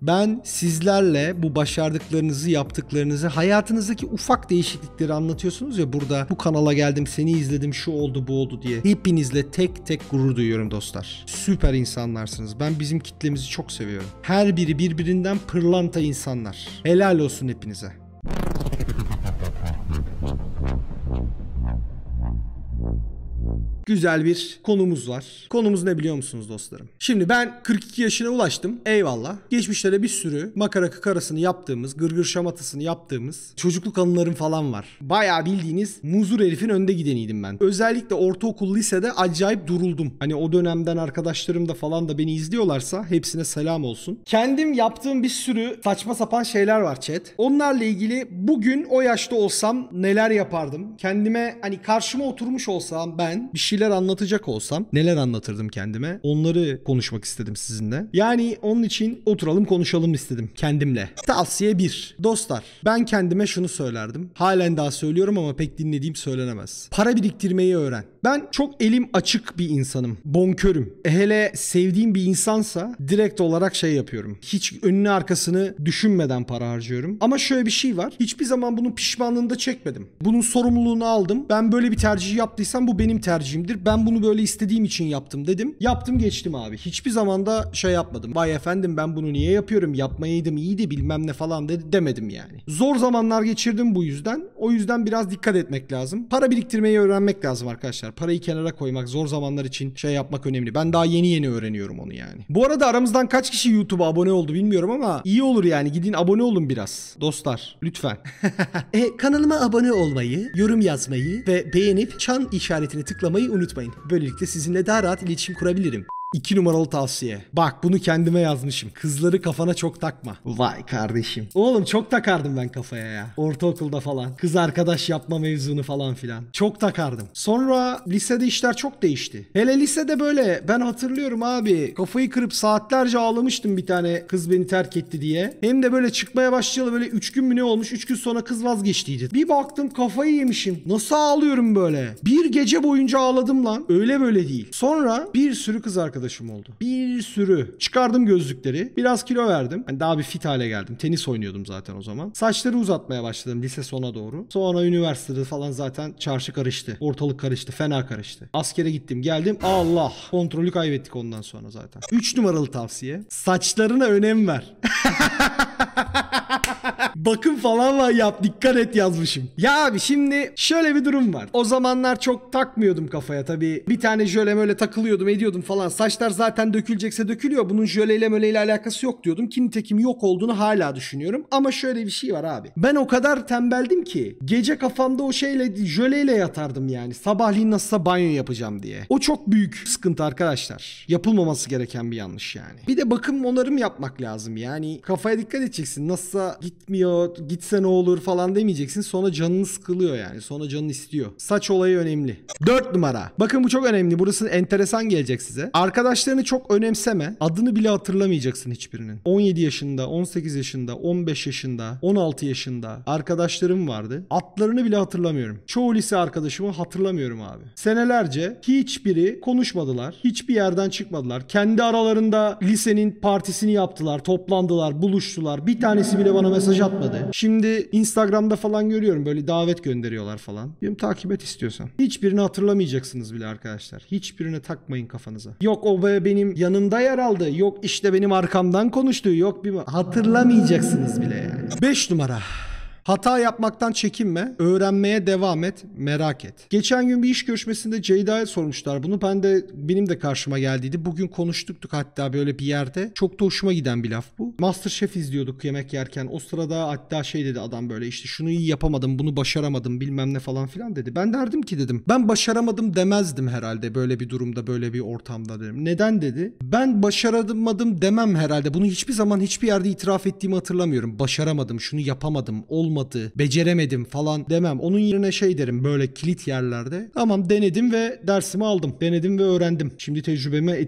Ben sizlerle bu başardıklarınızı, yaptıklarınızı, hayatınızdaki ufak değişiklikleri anlatıyorsunuz ya burada. Bu kanala geldim, seni izledim, şu oldu, bu oldu diye. Hepinizle tek tek gurur duyuyorum dostlar. Süper insanlarsınız. Ben bizim kitlemizi çok seviyorum. Her biri birbirinden pırlanta insanlar. Helal olsun hepinize. Güzel bir konumuz var. Konumuz ne biliyor musunuz dostlarım? Şimdi ben 42 yaşına ulaştım. Eyvallah. Geçmişte de bir sürü makara kıkarasını yaptığımız, gırgır şamatasını yaptığımız çocukluk anılarım falan var. Bayağı bildiğiniz muzur herifin önde gideniydim ben. Özellikle ortaokul, lisede acayip duruldum. Hani o dönemden arkadaşlarım da falan da beni izliyorlarsa hepsine selam olsun. Kendim yaptığım bir sürü saçma sapan şeyler var chat. Onlarla ilgili bugün o yaşta olsam neler yapardım? Kendime hani karşıma oturmuş olsam ben bir şeyler anlatacak olsam neler anlatırdım kendime? Onları konuşmak istedim sizinle. Yani onun için oturalım konuşalım istedim kendimle. Tavsiye 1. Dostlar, ben kendime şunu söylerdim. Halen daha söylüyorum ama pek dinlediğim söylenemez. Para biriktirmeyi öğren. Ben çok elim açık bir insanım. Bonkörüm. Hele sevdiğim bir insansa direkt olarak şey yapıyorum. Hiç önünü arkasını düşünmeden para harcıyorum. Ama şöyle bir şey var. Hiçbir zaman bunun pişmanlığını da çekmedim. Bunun sorumluluğunu aldım. Ben böyle bir tercih yaptıysam bu benim tercihimdir. Ben bunu böyle istediğim için yaptım dedim. Yaptım geçtim abi. Hiçbir zaman da şey yapmadım. Vay efendim ben bunu niye yapıyorum? Yapmayaydım iyiydi bilmem ne falan demedim yani. Zor zamanlar geçirdim bu yüzden. O yüzden biraz dikkat etmek lazım. Para biriktirmeyi öğrenmek lazım arkadaşlar. Parayı kenara koymak, zor zamanlar için şey yapmak önemli. Ben daha yeni öğreniyorum onu yani. Bu arada aramızdan kaç kişi YouTube'a abone oldu bilmiyorum ama iyi olur yani. Gidin abone olun biraz. Dostlar lütfen. Kanalıma abone olmayı, yorum yazmayı ve beğenip çan işaretini tıklamayı unutmayın. Böylelikle sizinle daha rahat iletişim kurabilirim. 2 numaralı tavsiye. Bak bunu kendime yazmışım. Kızları kafana çok takma. Vay kardeşim. Oğlum çok takardım ben kafaya ya. Ortaokulda falan. Kız arkadaş yapma mevzunu falan filan. Çok takardım. Sonra lisede işler çok değişti. Hele lisede böyle ben hatırlıyorum abi. Kafayı kırıp saatlerce ağlamıştım bir tane kız beni terk etti diye. Hem de böyle çıkmaya başlayalı böyle 3 gün mü ne olmuş? 3 gün sonra kız vazgeçtiydi. Bir baktım kafayı yemişim. Nasıl ağlıyorum böyle? Bir gece boyunca ağladım lan. Öyle böyle değil. Sonra bir sürü kız arkadaşım oldu. Bir sürü. Çıkardım gözlükleri. Biraz kilo verdim. Hani daha bir fit hale geldim. Tenis oynuyordum zaten o zaman. Saçları uzatmaya başladım lise sona doğru. Sonra üniversitede falan zaten çarşı karıştı. Ortalık karıştı. Fena karıştı. Askere gittim geldim. Allah. Kontrolü kaybettik ondan sonra zaten. 3 numaralı tavsiye. Saçlarına önem ver. Bakım falan var yap dikkat et yazmışım. Ya abi şimdi şöyle bir durum var. O zamanlar çok takmıyordum kafaya tabii. Bir tane jöle öyle takılıyordum ediyordum falan. Saçlar zaten dökülecekse dökülüyor. Bunun jöleyle möleyle alakası yok diyordum. Ki nitekim yok olduğunu hala düşünüyorum. Ama şöyle bir şey var abi. Ben o kadar tembeldim ki gece kafamda o şeyle jöleyle yatardım yani. Sabahleyin nasılsa banyo yapacağım diye. O çok büyük sıkıntı arkadaşlar. Yapılmaması gereken bir yanlış yani. Bir de bakım onarım yapmak lazım. Yani kafaya dikkat edeceksin. Nasılsa gitmiyor, gitse ne olur falan demeyeceksin. Sonra canını sıkılıyor yani. Sonra canın istiyor. Saç olayı önemli. 4 numara. Bakın bu çok önemli. Burası enteresan gelecek size. Arkadaşlarını çok önemseme. Adını bile hatırlamayacaksın hiçbirinin. 17 yaşında, 18 yaşında, 15 yaşında, 16 yaşında arkadaşlarım vardı. Adlarını bile hatırlamıyorum. Çoğu lise arkadaşımı hatırlamıyorum abi. Senelerce hiçbiri konuşmadılar. Hiçbir yerden çıkmadılar. Kendi aralarında lisenin partisini yaptılar. Toplandılar, buluştular. Bir tanesi bile bana mesaj atmadı. Şimdi Instagram'da falan görüyorum böyle davet gönderiyorlar falan. Diyorum takip et istiyorsan. Hiçbirini hatırlamayacaksınız bile arkadaşlar. Hiçbirine takmayın kafanıza. Yok o benim yanımda yer aldı. Yok işte benim arkamdan konuştu. Yok bir hatırlamayacaksınız bile yani. 5 numara. Hata yapmaktan çekinme, öğrenmeye devam et, merak et. Geçen gün bir iş görüşmesinde Ceyda'ya sormuşlar bunu. Benim de karşıma geldiydi. Bugün konuştuktuk hatta böyle bir yerde. Çok da hoşuma giden bir laf bu. MasterChef izliyorduk yemek yerken. O sırada hatta şey dedi adam böyle işte şunu iyi yapamadım, bunu başaramadım bilmem ne falan filan dedi. Ben derdim ki dedim ben başaramadım demezdim herhalde böyle bir durumda, böyle bir ortamda dedim. Neden dedi? Ben başaramadım demem herhalde. Bunu hiçbir zaman hiçbir yerde itiraf ettiğimi hatırlamıyorum. Başaramadım, şunu yapamadım, olmadı, beceremedim falan demem. Onun yerine şey derim böyle kilit yerlerde. Tamam denedim ve dersimi aldım. Denedim ve öğrendim. Şimdi tecrübemi ettim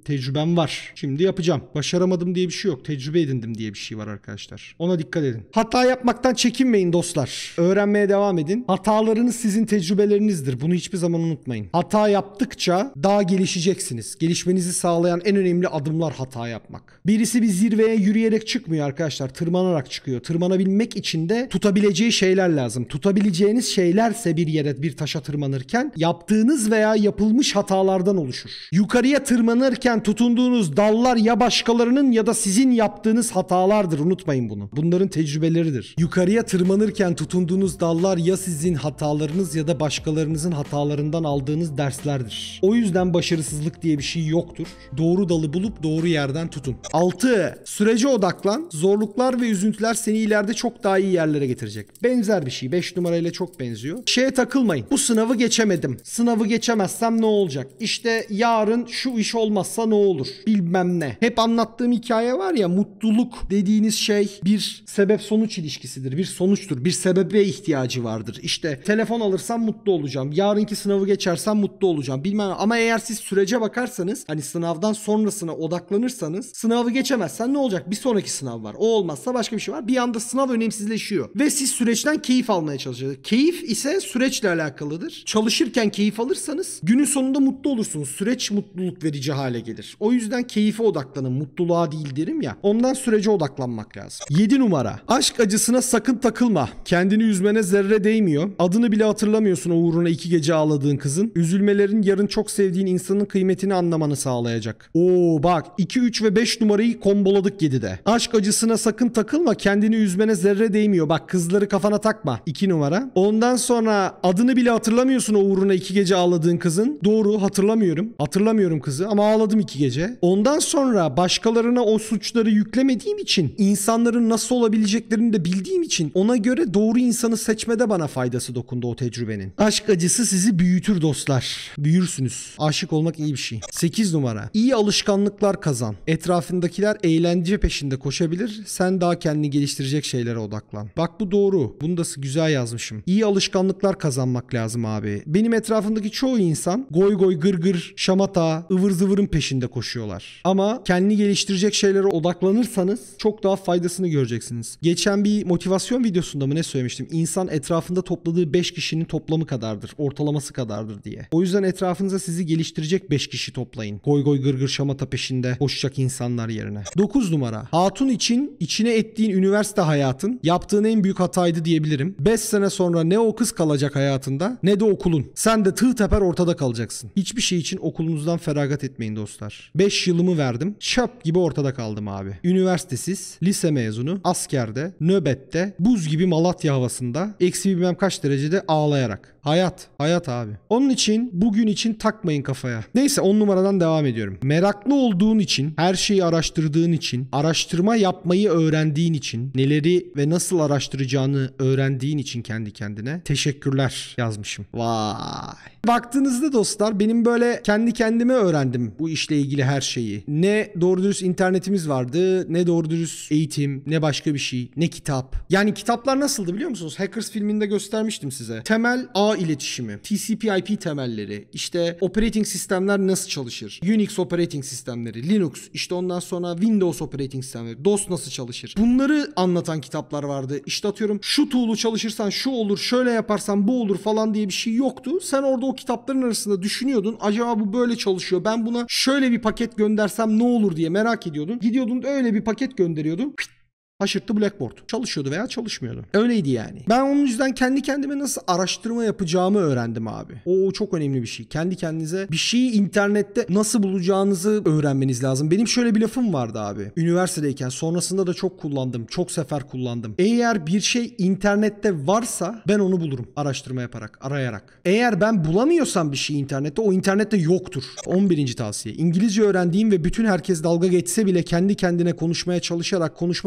Tecrübem var. Şimdi yapacağım. Başaramadım diye bir şey yok. Tecrübe edindim diye bir şey var arkadaşlar. Ona dikkat edin. Hata yapmaktan çekinmeyin dostlar. Öğrenmeye devam edin. Hatalarınız sizin tecrübelerinizdir. Bunu hiçbir zaman unutmayın. Hata yaptıkça daha gelişeceksiniz. Gelişmenizi sağlayan en önemli adımlar hata yapmak. Birisi bir zirveye yürüyerek çıkmıyor arkadaşlar. Tırmanarak çıkıyor. Tırmanabilmek için de tutabileceği şeyler lazım. Tutabileceğiniz şeylerse bir yere, bir taşa tırmanırken yaptığınız veya yapılmış hatalardan oluşur. Yukarıya tırmanırken tutunduğunuz dallar ya başkalarının ya da sizin yaptığınız hatalardır. Unutmayın bunu. Bunların tecrübeleridir. Yukarıya tırmanırken tutunduğunuz dallar ya sizin hatalarınız ya da başkalarınızın hatalarından aldığınız derslerdir. O yüzden başarısızlık diye bir şey yoktur. Doğru dalı bulup doğru yerden tutun. 6. Sürece odaklan. Zorluklar ve üzüntüler seni ileride çok daha iyi yerlere getirecek. Benzer bir şey. 5 numarayla çok benziyor. Şeye takılmayın. Bu sınavı geçemedim. Sınavı geçemezsem ne olacak? İşte yarın şu iş olmazsa ne olur? Bilmem ne. Hep anlattığım hikaye var ya, mutluluk dediğiniz şey bir sebep-sonuç ilişkisidir. Bir sonuçtur. Bir sebebe ihtiyacı vardır. İşte telefon alırsam mutlu olacağım. Yarınki sınavı geçersem mutlu olacağım. Bilmem, ama eğer siz sürece bakarsanız, hani sınavdan sonrasına odaklanırsanız, sınavı geçemezsen ne olacak? Bir sonraki sınav var. O olmazsa başka bir şey var. Bir anda sınav önemsizleşiyor. Ve siz süreçten keyif almaya çalışıyorsunuz. Keyif ise süreçle alakalıdır. Çalışırken keyif alırsanız günün sonunda mutlu olursunuz. Süreç mutluluk verici hale gelir. O yüzden keyfe odaklanın. Mutluluğa değil derim ya. Ondan sürece odaklanmak lazım. 7 numara. Aşk acısına sakın takılma. Kendini üzmene zerre değmiyor. Adını bile hatırlamıyorsun o uğruna 2 gece ağladığın kızın. Üzülmelerin yarın çok sevdiğin insanın kıymetini anlamanı sağlayacak. Oo bak, 2, 3 ve 5 numarayı komboladık 7'de. Aşk acısına sakın takılma. Kendini üzmene zerre değmiyor. Bak, kızları kafana takma. 2 numara. Ondan sonra adını bile hatırlamıyorsun o uğruna 2 gece ağladığın kızın. Doğru, hatırlamıyorum. Hatırlamıyorum kızı ama ağladım 2 gece. Ondan sonra başkalarına o suçları yüklemediğim için, insanların nasıl olabileceklerini de bildiğim için, ona göre doğru insanı seçmede bana faydası dokundu o tecrübenin. Aşk acısı sizi büyütür dostlar. Büyürsünüz. Aşık olmak iyi bir şey. 8 numara. İyi alışkanlıklar kazan. Etrafındakiler eğlence peşinde koşabilir. Sen daha kendini geliştirecek şeylere odaklan. Bak, bu doğru. Bunu da güzel yazmışım. İyi alışkanlıklar kazanmak lazım abi. Benim etrafımdaki çoğu insan goy goy gırgır, şamata, ıvır zıvırın peşinde koşuyorlar. Ama kendini geliştirecek şeylere odaklanırsanız çok daha faydasını göreceksiniz. Geçen bir motivasyon videosunda mı ne söylemiştim? İnsan etrafında topladığı 5 kişinin toplamı kadardır. Ortalaması kadardır diye. O yüzden etrafınıza sizi geliştirecek 5 kişi toplayın. Goy goy gırgır şamata peşinde koşacak insanlar yerine. 9 numara. Hatun için içine ettiğin üniversite hayatın yaptığın en büyük hataydı diyebilirim. 5 sene sonra ne o kız kalacak hayatında ne de okulun. Sen de tığ teper ortada kalacaksın. Hiçbir şey için okulunuzdan feragat etmeyin dostlar. 5 yılımı verdim. Çöp gibi ortada kaldım abi. Üniversitesiz, lise mezunu, askerde, nöbette, buz gibi Malatya havasında, eksi bilmem kaç derecede ağlayarak. Hayat. Hayat abi. Onun için bugün için takmayın kafaya. Neyse, 10 numaradan devam ediyorum. Meraklı olduğun için, her şeyi araştırdığın için, araştırma yapmayı öğrendiğin için, neleri ve nasıl araştıracağını öğrendiğin için kendi kendine teşekkürler yazmışım. Vay. Baktığınızda dostlar, benim böyle kendi kendime öğrendim bu işle ilgili her şeyi. Ne doğru dürüst internetimiz vardı, ne doğru dürüst eğitim, ne başka bir şey, ne kitap. Yani kitaplar nasıldı biliyor musunuz? Hackers filminde göstermiştim size. Temel ağ iletişimi, TCP/IP temelleri, işte operating sistemler nasıl çalışır, Unix operating sistemleri, Linux, işte ondan sonra Windows operating sistemleri, DOS nasıl çalışır. Bunları anlatan kitaplar vardı. İşte atıyorum şu tool'u çalışırsan şu olur, şöyle yaparsan bu olur falan diye bir şey yoktu. Sen orada o kitapların arasında düşünüyordun. Acaba bu böyle çalışıyor. Ben buna şöyle bir paket göndersem ne olur diye merak ediyordun. Gidiyordun öyle bir paket gönderiyordun. Haşırttı Blackboard. Çalışıyordu veya çalışmıyordu. Öyleydi yani. Ben onun yüzden kendi kendime nasıl araştırma yapacağımı öğrendim abi. O çok önemli bir şey. Kendi kendinize bir şeyi internette nasıl bulacağınızı öğrenmeniz lazım. Benim şöyle bir lafım vardı abi. Üniversitedeyken, sonrasında da çok kullandım. Çok sefer kullandım. Eğer bir şey internette varsa ben onu bulurum. Araştırma yaparak, arayarak. Eğer ben bulamıyorsam bir şey internette, o internette yoktur. 11. tavsiye. İngilizce öğrendiğim ve bütün herkes dalga geçse bile kendi kendine konuşmaya çalışarak konuşma diksiyonu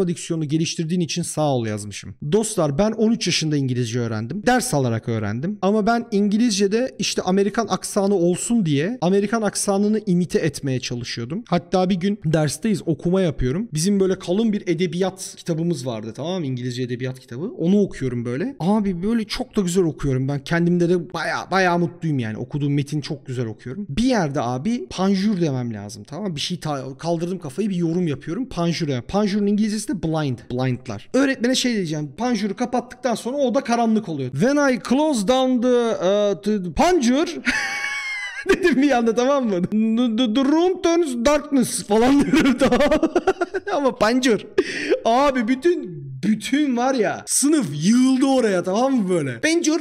İngilizcemi geliştirdiğin için sağ ol yazmışım. Dostlar ben 13 yaşında İngilizce öğrendim. Ders alarak öğrendim. Ama ben İngilizce'de işte Amerikan aksanı olsun diye Amerikan aksanını imite etmeye çalışıyordum. Hatta bir gün dersteyiz, okuma yapıyorum. Bizim böyle kalın bir edebiyat kitabımız vardı, tamam mı? İngilizce edebiyat kitabı. Onu okuyorum böyle. Abi böyle çok da güzel okuyorum. Ben kendimde de bayağı mutluyum yani. Okuduğum metin çok güzel okuyorum. Bir yerde abi panjur demem lazım, tamam mı? Bir şey kaldırdım kafayı, bir yorum yapıyorum. Panjur demem. Panjurun İngilizcesi de blind. Blindlar. Öğretmene şey diyeceğim. Panjuru kapattıktan sonra oda karanlık oluyor. When I close down the panjur dedim bir anda, tamam mı? The room turns darkness falan diyorum, tamam. Ama panjur. Abi bütün var ya sınıf yığıldı oraya, tamam mı böyle? Panjur.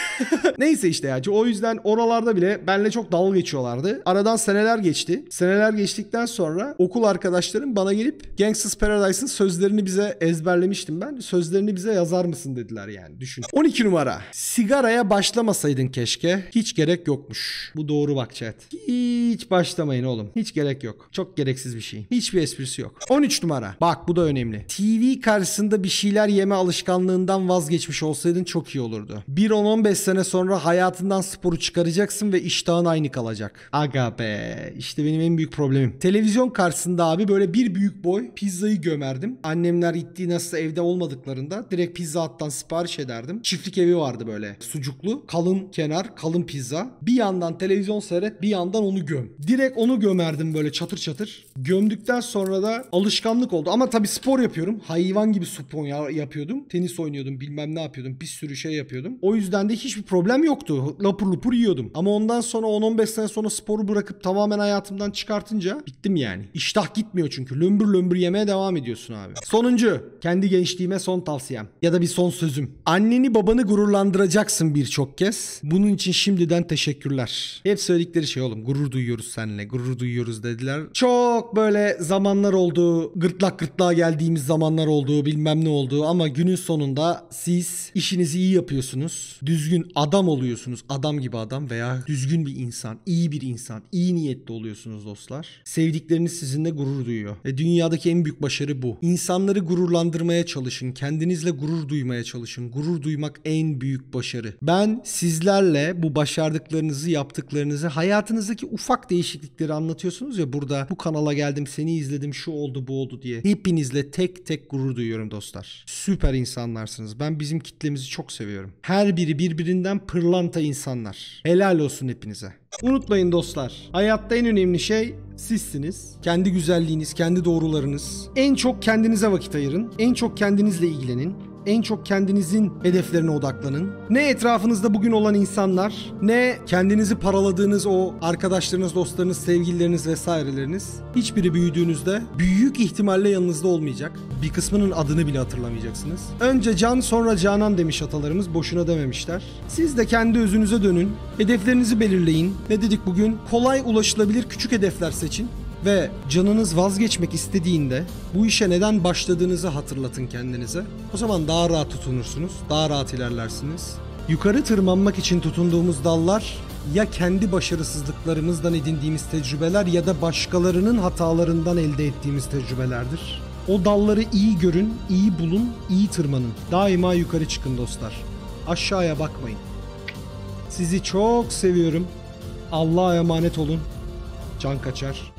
Neyse işte ya. O yüzden oralarda bile benimle çok dalga geçiyorlardı. Aradan seneler geçti. Seneler geçtikten sonra okul arkadaşlarım bana gelip Gangsta's Paradise'ın sözlerini bize ezberlemiştim ben. Sözlerini bize yazar mısın dediler yani. Düşün. 12 numara. Sigaraya başlamasaydın keşke. Hiç gerek yokmuş. Bu doğru bak chat. Hiç başlamayın oğlum. Hiç gerek yok. Çok gereksiz bir şey. Hiçbir esprisi yok. 13 numara. Bak bu da önemli. TV karşısında bir şeyler yeme alışkanlığından vazgeçmiş olsaydın çok iyi olurdu. 1-10-15 sene sonra hayatından sporu çıkaracaksın ve iştahın aynı kalacak. Aga be. İşte benim en büyük problemim. Televizyon karşısında abi böyle bir büyük boy pizzayı gömerdim. Annemler gittiği nasıl evde olmadıklarında direkt Pizza Hut'tan sipariş ederdim. Çiftlik evi vardı böyle sucuklu. Kalın kenar, kalın pizza. Bir yandan televizyon seyret, bir yandan onu göm. Direkt onu gömerdim böyle çatır çatır. Gömdükten sonra da alışkanlık oldu. Ama tabii spor yapıyorum. Hayvan gibi spor yapıyordum. Tenis oynuyordum, bilmem ne yapıyordum. Bir sürü şey yapıyordum. O yüzden de hiçbir problem yoktu. Lapur lupur yiyordum. Ama ondan sonra 10-15 sene sonra sporu bırakıp tamamen hayatımdan çıkartınca bittim yani. İştah gitmiyor çünkü. Lömbür lömbür yemeye devam ediyorsun abi. Sonuncu. Kendi gençliğime son tavsiyem. Ya da bir son sözüm. Anneni babanı gururlandıracaksın birçok kez. Bunun için şimdiden teşekkürler. Hep söyledikleri şey oğlum. Gurur duyuyoruz seninle. Gurur duyuyoruz dediler. Çok böyle zamanlar oldu. Gırtlağa geldiğimiz zamanlar oldu. Bilmem ne oldu. Ama günün sonunda siz işinizi iyi yapıyorsunuz. Düzgün adam oluyorsunuz. Adam gibi adam veya düzgün bir insan, iyi bir insan, iyi niyetli oluyorsunuz dostlar. Sevdikleriniz sizinle gurur duyuyor. Ve dünyadaki en büyük başarı bu. İnsanları gururlandırmaya çalışın. Kendinizle gurur duymaya çalışın. Gurur duymak en büyük başarı. Ben sizlerle bu başardıklarınızı, yaptıklarınızı, hayatınızdaki ufak değişiklikleri anlatıyorsunuz ya burada. Bu kanala geldim, seni izledim, şu oldu, bu oldu diye. Hepinizle tek tek gurur duyuyorum dostlar. Süper insanlarsınız. Ben bizim kitlemizi çok seviyorum. Her biri birbirinden pırlanta insanlar. Helal olsun hepinize. Unutmayın dostlar. Hayatta en önemli şey sizsiniz. Kendi güzelliğiniz, kendi doğrularınız. En çok kendinize vakit ayırın. En çok kendinizle ilgilenin. En çok kendinizin hedeflerine odaklanın. Ne etrafınızda bugün olan insanlar, ne kendinizi paraladığınız o arkadaşlarınız, dostlarınız, sevgilileriniz vesaireleriniz. Hiçbiri büyüdüğünüzde büyük ihtimalle yanınızda olmayacak. Bir kısmının adını bile hatırlamayacaksınız. Önce can sonra canan demiş atalarımız, boşuna dememişler. Siz de kendi özünüze dönün. Hedeflerinizi belirleyin. Ne dedik bugün? Kolay ulaşılabilir küçük hedefler seçin. Ve canınız vazgeçmek istediğinde bu işe neden başladığınızı hatırlatın kendinize. O zaman daha rahat tutunursunuz, daha rahat ilerlersiniz. Yukarı tırmanmak için tutunduğumuz dallar ya kendi başarısızlıklarımızdan edindiğimiz tecrübeler ya da başkalarının hatalarından elde ettiğimiz tecrübelerdir. O dalları iyi görün, iyi bulun, iyi tırmanın. Daima yukarı çıkın dostlar. Aşağıya bakmayın. Sizi çok seviyorum. Allah'a emanet olun. Can Kaçar.